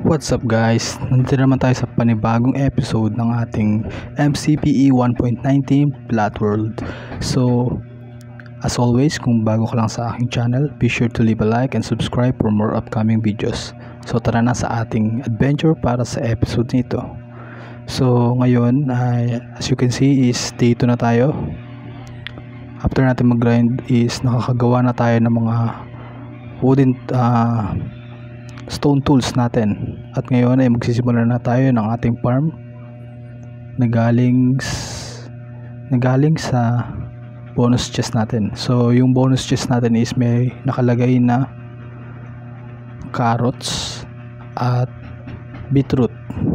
What's up guys? Nandito naman tayo sa panibagong episode ng ating MCPE 1.19 Plot World. So, as always, kung bago ka lang sa aking channel, be sure to leave a like and subscribe for more upcoming videos. So, tara na sa ating adventure para sa episode nito. So, ngayon, as you can see is day 2 na tayo. After natin mag-grind is nakakagawa na tayo ng mga wooden stone tools natin, at ngayon ay magsisimula na tayo ng ating farm na galing sa bonus chest natin. So yung bonus chest natin is may nakalagay na carrots at beetroot.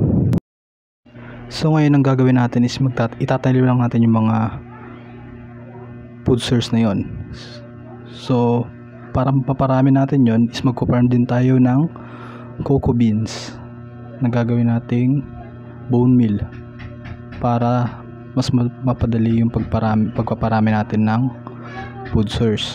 So ngayon ang gagawin natin is itatanim lang natin yung mga food source na yon. So para mapaparami natin yon is magko-farm din tayo ng cocoa beans na gagawin nating bone meal para mas mapadali yung pagpaparami natin ng food source.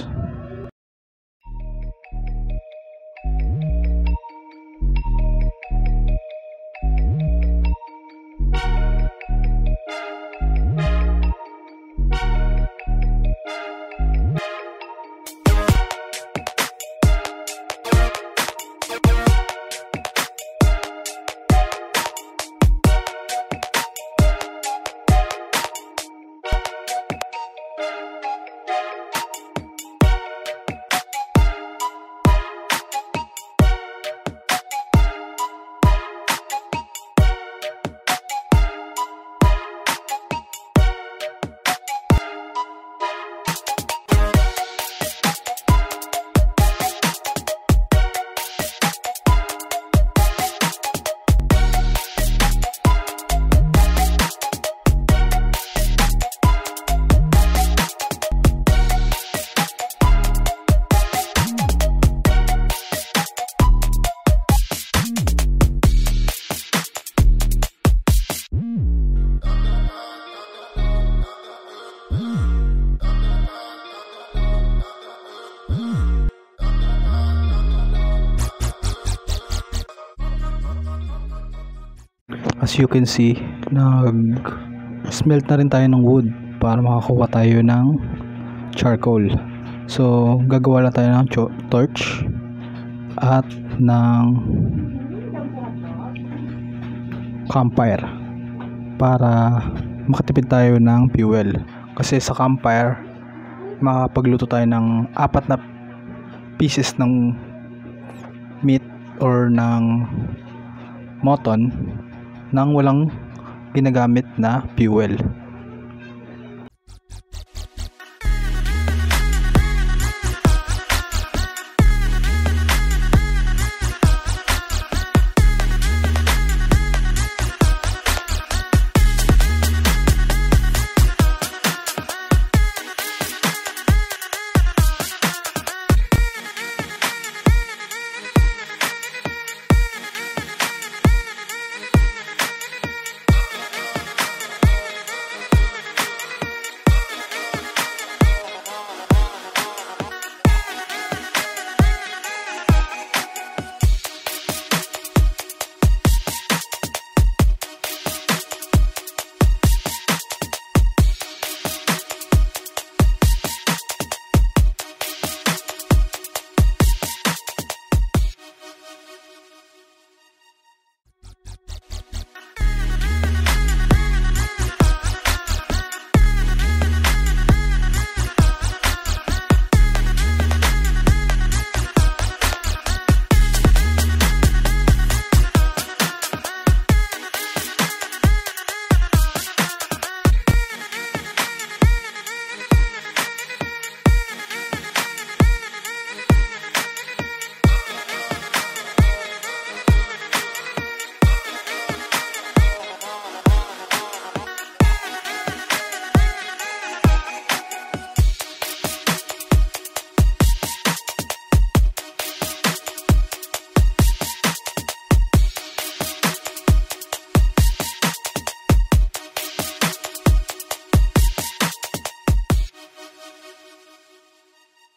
As you can see, nag-smelt na rin tayo ng wood para makakuha tayo ng charcoal. So, gagawa lang tayo ng torch at ng campfire para makatipid tayo ng fuel. Kasi sa campfire, makapagluto tayo ng 4 na pieces ng meat or ng mutton nang walang ginagamit na fuel.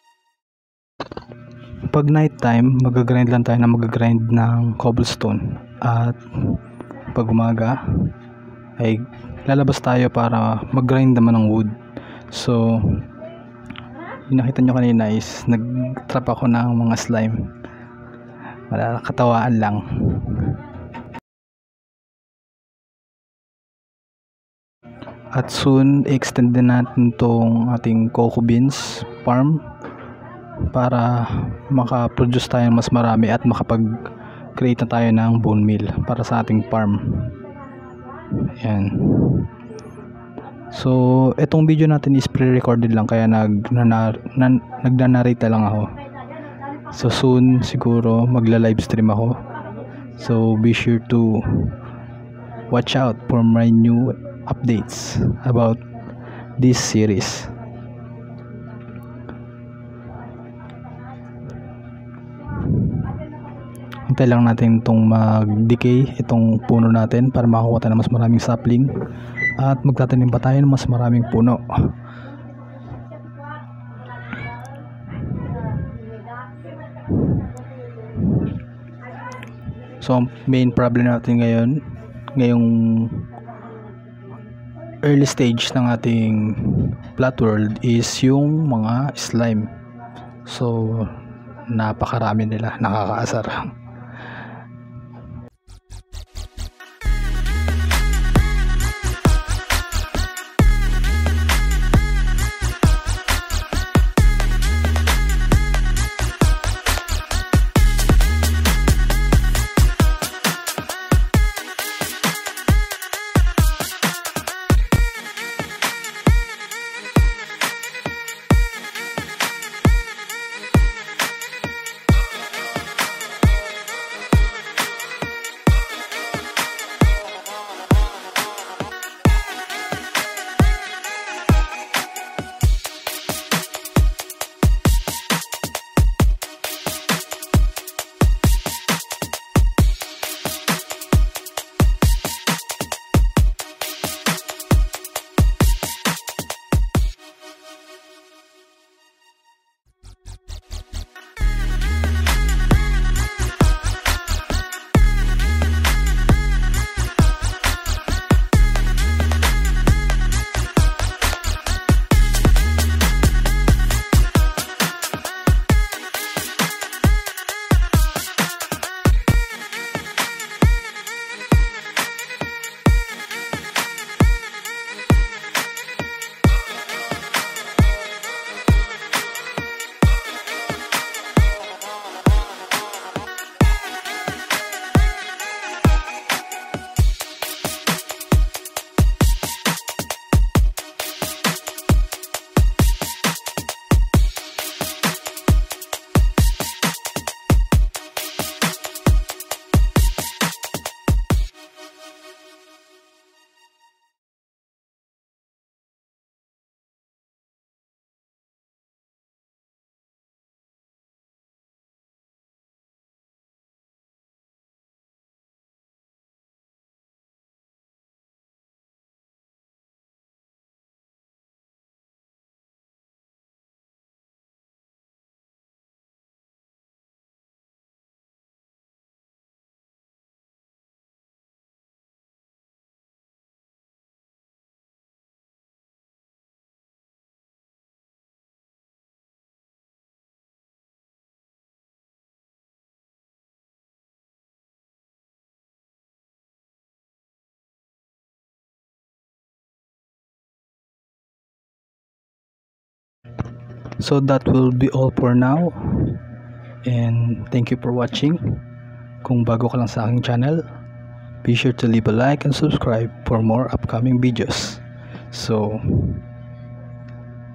Pag night time, mag-grind lang tayo ng cobblestone At pag umaga ay lalabas tayo para mag-grind naman ng wood. So yung nakita nyo kanina is nag-trap ako ng mga slime. Wala, katawaan lang. At soon extend din natin tong ating cocoa beans farm para makaproduce tayo mas marami at makapag-create na tayo ng bone meal para sa ating farm. Ayan. So itong video natin is pre-recorded lang, kaya nagna-narrate lang ako. So soon siguro magla-live stream ako. So be sure to watch out for my new updates about this series. Hintay lang natin itong mag-decay itong puno natin para makakuha tayo ng mas maraming sapling at magtatanim pa tayo ng mas maraming puno. So ang main problem natin ngayong early stage ng ating plat world is yung mga slime. So napakarami nila, nakakaasar. So that will be all for now, and thank you for watching. Kung bago ka lang sa aking channel, be sure to leave a like and subscribe for more upcoming videos. So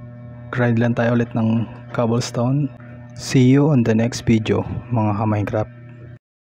grind lang tayo ulit ng cobblestone. See you on the next video, mga ka-Minecraft.